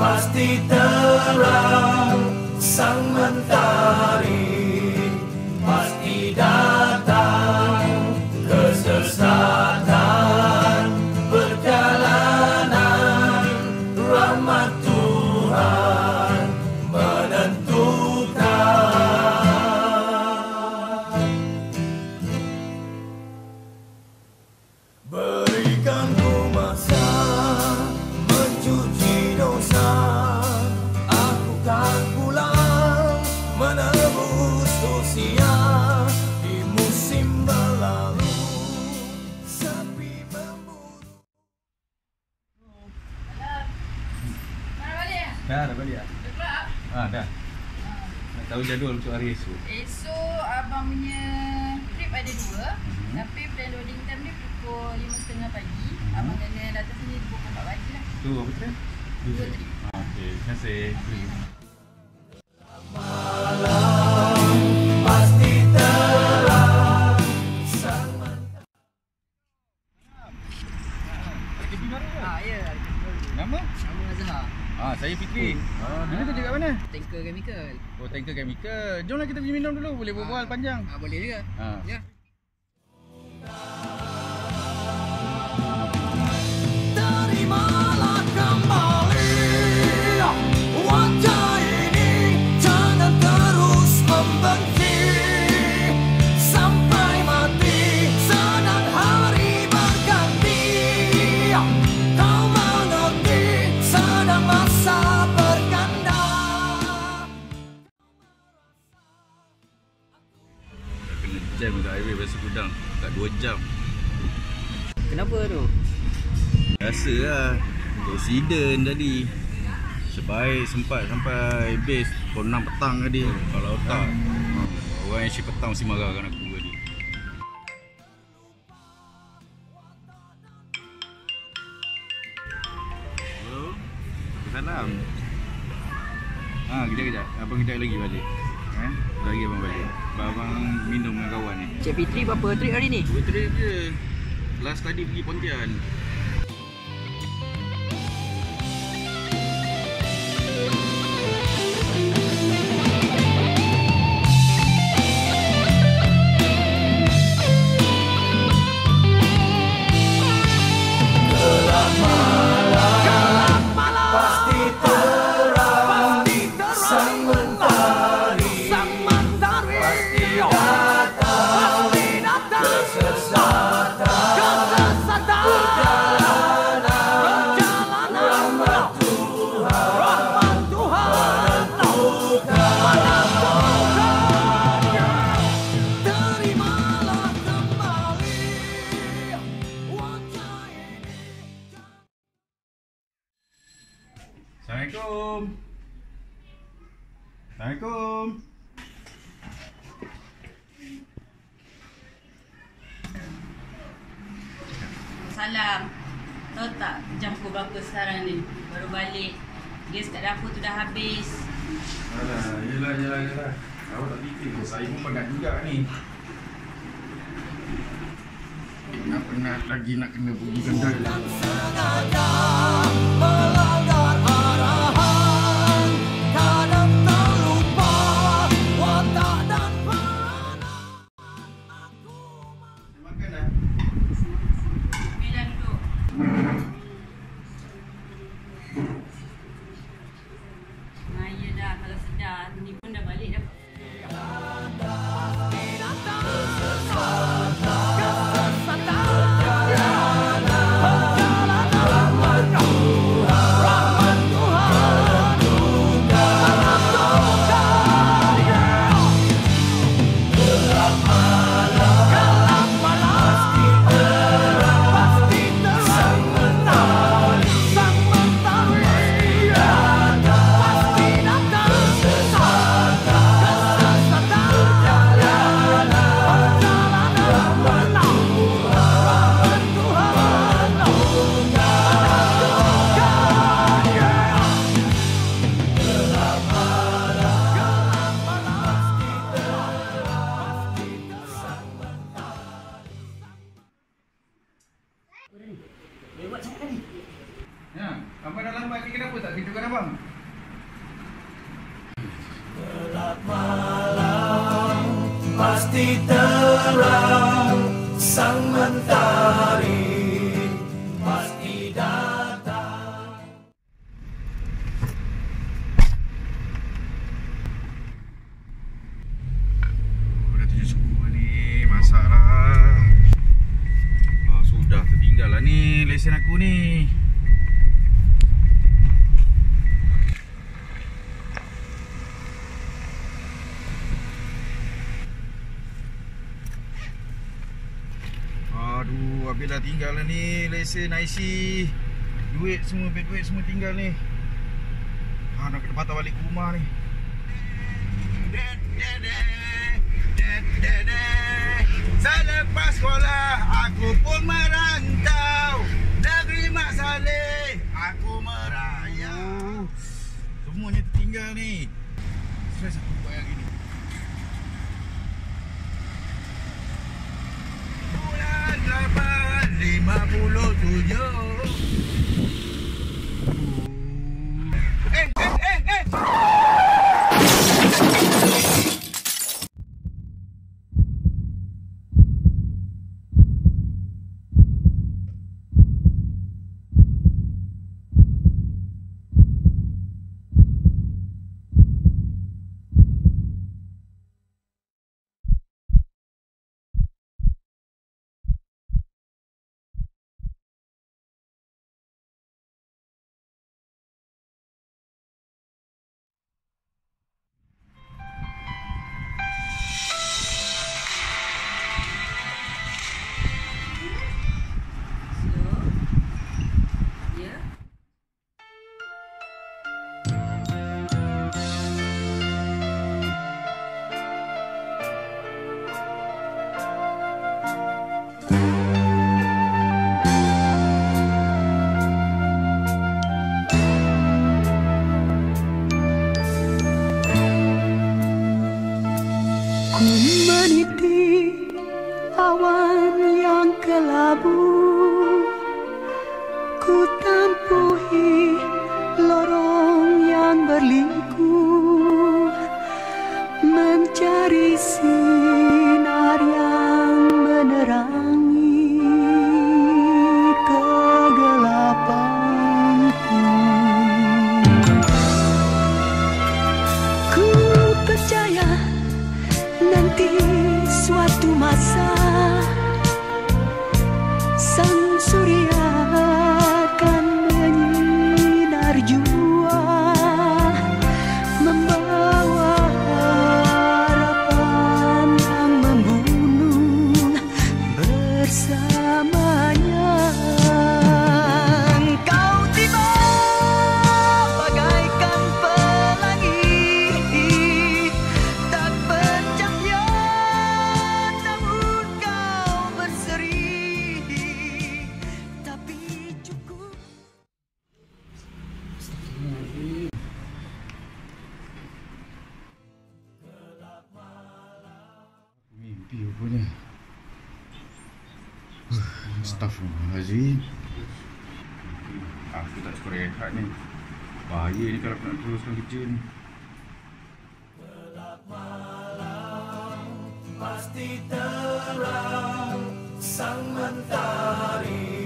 pasti terang, sang mentari pasti datang. Kesesatan perjalanan, rahmat Tuhan menentukan. Berikan ku masa mencuci dosa, aku kan pulang menebus usia di musim berlalu. Sepi memburu. Dah balik dah. Dah. Nak tahu jadual untuk hari esok. Esok abang punya trip ada 2. Tapi plan loading time ni pukul 5.30 pagi. Abang kena datang sini pukul 4 pagi lah. Tu apa trip? 2 trip. Okey, terima kasih. Malam pasti terang, sang mentari. KP baru ke? Ya. Nama? Nama Azhar. Saya Fikri. Mana kerja kat mana? Tanker chemical. Oh, tanker chemical. Jomlah kita pergi minum dulu, boleh berbual panjang. Boleh juga. Ya. Terimalah kembali wajah ini, jangan terus membenci sampai mati. Senang hari berganti, kau mengerti, sedang masa berganda. Kena jam kat highway Pasir Gudang. Tak 2 jam. Kenapa tu? Biasalah. Accident tadi. Sebaik sempat sampai base pukul 6 petang tadi. Kalau tak, orang yang shift petang mesti marahkan aku tadi. Hello. Salam. Kejap. Abang kejap lagi balik. Lagi abang balik. Abang minum dengan kawan ni. Cik Fitri berapa trip hari ni? 2 trip je. Last tadi pergi Pontian. Pasti terang, sang mentari pasti datang. Kesesatan perjalanan, rahmat Tuhan menentukan. Terimalah kembali wajah ini. Assalamualaikum. Assalamualaikum. Salam. Tahu tak jam pukul berapa sekarang ni? Baru balik. Gas kat dapur tu dah habis. Alah, yelah. Awak tak fikir ke? Saya pun penat juga ni. Penat lagi nak kena pergi kedai lah. Sengaja melanggar arahan, kadang terlupa watak dan peranan aku. Makan dah. Mila duduk. Ya dah, kalau sedar ni pun dah balik dah. Rahmat Tuhan gitu kan abang? Gelap malam pasti terang, sang mentari pasti datang. Dah 7 subuh ni, masaklah. Sudah tertinggal lah ni lesen aku ni. Aduh, habis dah tinggal lah ni lesen IC. Duit semua, duit semua tinggal ni. Nak kena patah balik ke rumah ni. Selepas sekolah aku pun merantau negeri Mak Saleh, aku merayau. Semuanya tertinggal ni. Stres aku buat hari ni. Bulan 8 57. Ku meniti awan yang kelabu, ku tempuhi lorong yang berliku, mencari sinar yang menerangi kegelapanku. Ku percaya nanti suatu masa sang surya akan menyinar jua, membawa harapan yang membunuh bersamanya. Engkau tiba bagaikan pelangi, tak bercahaya namun kau berseri, tapi cukup. Mimpi rupanya. Astaghfirullahaladzim. Aku tak cukup rehat ni. Bahaya ni kalau nak teruskan kerja ni. Gelap malam pasti terang, sang mentari